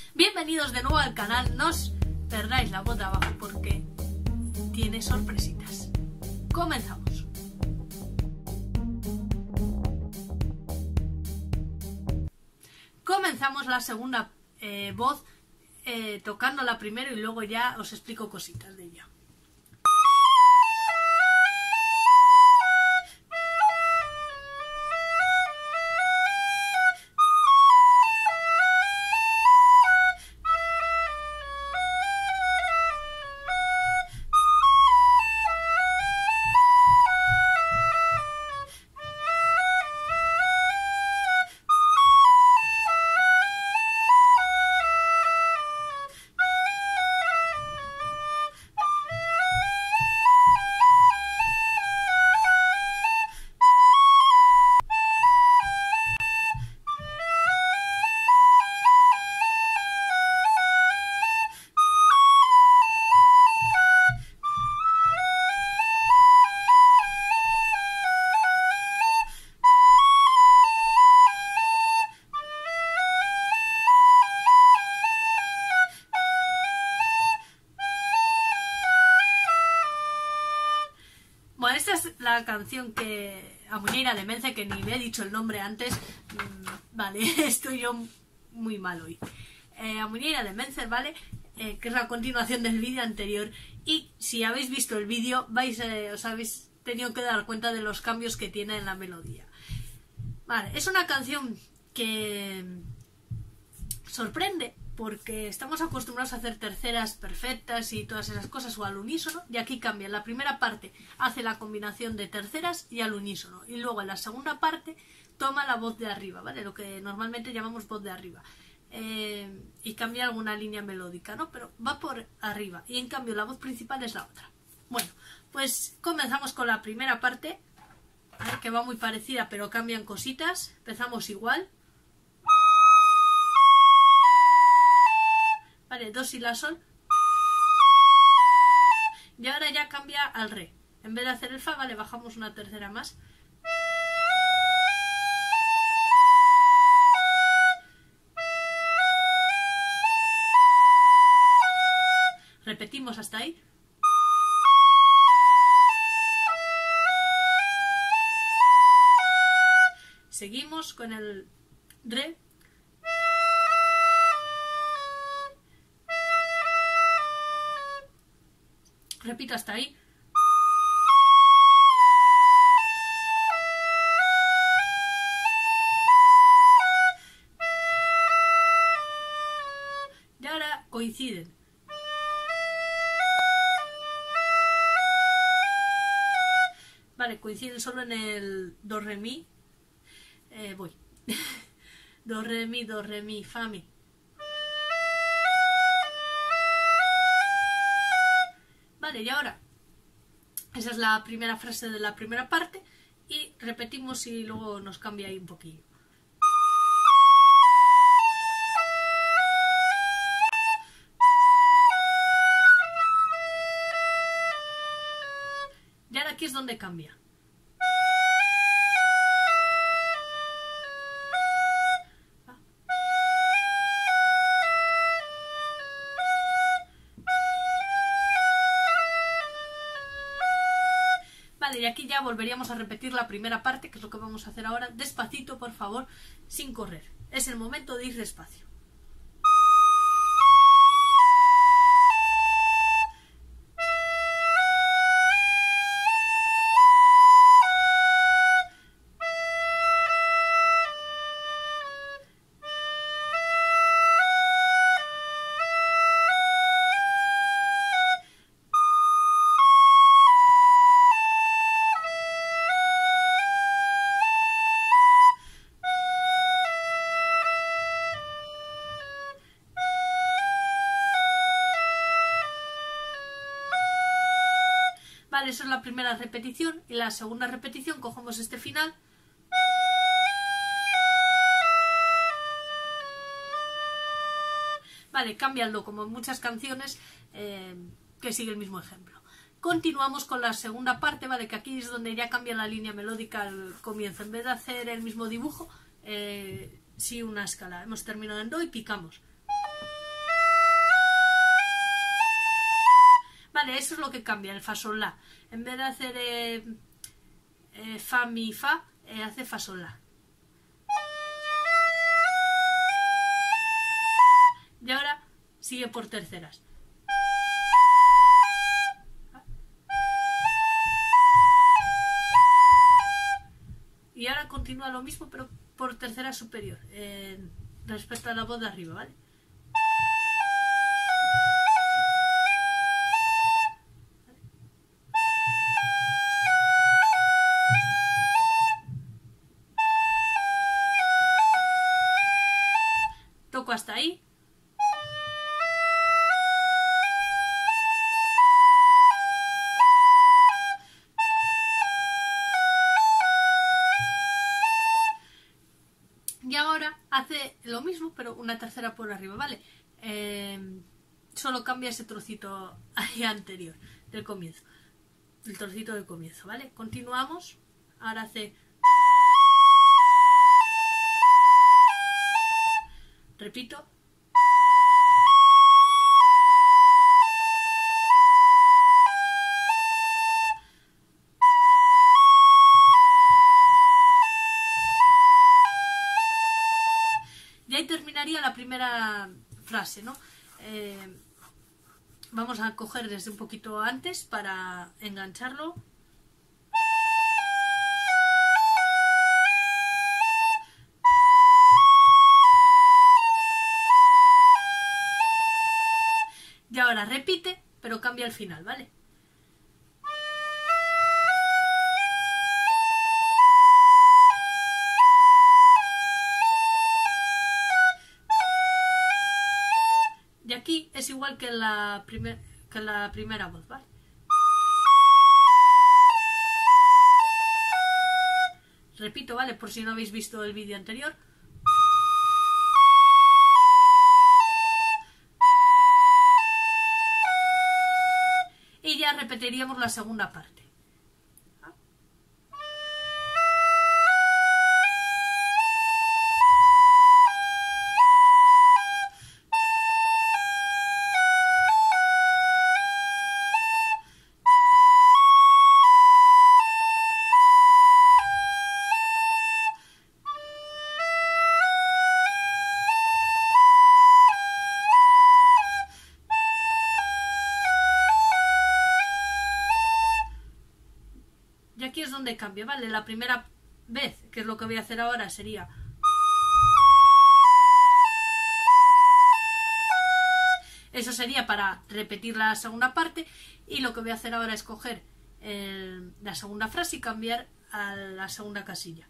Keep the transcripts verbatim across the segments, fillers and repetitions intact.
Bienvenidos de nuevo al canal, no os perdáis la voz de abajo porque tiene sorpresitas. Comenzamos. Comenzamos la segunda eh, voz eh, tocándola primero y luego ya os explico cositas de ella. Bueno, esta es la canción que a Muñeira de Mence, que ni le he dicho el nombre antes. Mm, vale, estoy yo muy mal hoy. Eh, a Muñeira de Mence, ¿vale? Eh, que es la continuación del vídeo anterior. Y si habéis visto el vídeo, vais, eh, os habéis tenido que dar cuenta de los cambios que tiene en la melodía. Vale, es una canción que sorprende, porque estamos acostumbrados a hacer terceras perfectas y todas esas cosas, o al unísono, y aquí cambia. La primera parte hace la combinación de terceras y al unísono, y luego en la segunda parte toma la voz de arriba, ¿vale? Lo que normalmente llamamos voz de arriba, eh, y cambia alguna línea melódica, ¿no? Pero va por arriba, y en cambio la voz principal es la otra. Bueno, pues comenzamos con la primera parte, ¿vale? Que va muy parecida, pero cambian cositas. Empezamos igual. Vale, do, si, la, sol. Y ahora ya cambia al re. En vez de hacer el fa, vale, bajamos una tercera más. Repetimos hasta ahí. Seguimos con el re. Repito hasta ahí. Y ahora coinciden. Vale, coinciden solo en el do, re, mi. Eh, voy. Do, re, mi, do, re, mi, fa, mi. Vale, y ahora, esa es la primera frase de la primera parte, y repetimos y luego nos cambia ahí un poquillo. Y ahora aquí es donde cambia. Vale, y aquí ya volveríamos a repetir la primera parte, que es lo que vamos a hacer ahora. Despacito, por favor, sin correr. Es el momento de ir despacio. Vale, eso es la primera repetición, y la segunda repetición cogemos este final. Vale, cámbialo como en muchas canciones eh, que sigue el mismo ejemplo. Continuamos con la segunda parte, vale, que aquí es donde ya cambia la línea melódica al comienzo. En vez de hacer el mismo dibujo, eh, sí una escala. Hemos terminado en do y picamos. Vale, eso es lo que cambia, el fa, sol, la. En vez de hacer eh, eh, fa, mi, fa, eh, hace fa, sol, la. Y ahora sigue por terceras. Y ahora continúa lo mismo, pero por tercera superior, eh, respecto a la voz de arriba, ¿vale? Toco hasta ahí. Y ahora hace lo mismo, pero una tercera por arriba, ¿vale? Eh, solo cambia ese trocito ahí anterior, del comienzo. El trocito del comienzo, ¿vale? Continuamos. Ahora hace... Repito. Y ahí terminaría la primera frase, ¿no? Eh, vamos a coger desde un poquito antes para engancharlo. Y ahora repite, pero cambia el final, ¿vale? Y aquí es igual que en la, primer, que en la primera voz, ¿vale? Repito, ¿vale? Por si no habéis visto el vídeo anterior. Y ya repetiríamos la segunda parte. Y aquí es donde cambia, ¿vale? La primera vez, que es lo que voy a hacer ahora, sería... Eso sería para repetir la segunda parte. Y lo que voy a hacer ahora es coger el, la segunda frase y cambiar a la segunda casilla.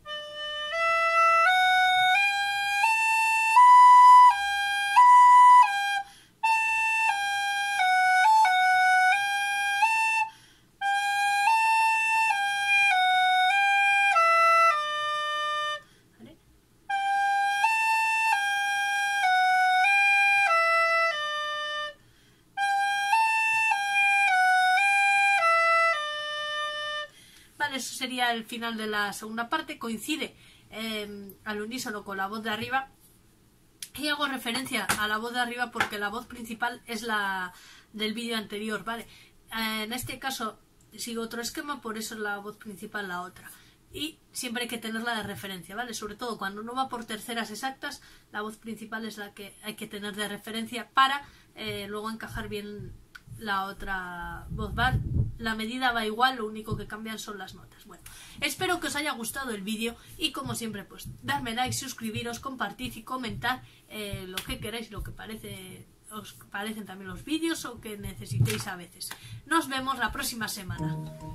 Eso sería el final de la segunda parte. Coincide eh, al unísono con la voz de arriba. Y hago referencia a la voz de arriba porque la voz principal es la del vídeo anterior, ¿vale? Eh, en este caso sigo otro esquema, por eso es la voz principal la otra. Y siempre hay que tenerla de referencia, ¿vale? Sobre todo cuando uno va por terceras exactas, la voz principal es la que hay que tener de referencia para eh, luego encajar bien la otra voz. ¿Vale? La medida va igual, lo único que cambian son las notas. Bueno, espero que os haya gustado el vídeo y como siempre, pues darme like, suscribiros, compartid y comentad eh, lo que queráis, lo que parece, os parecen también los vídeos o que necesitéis a veces. Nos vemos la próxima semana.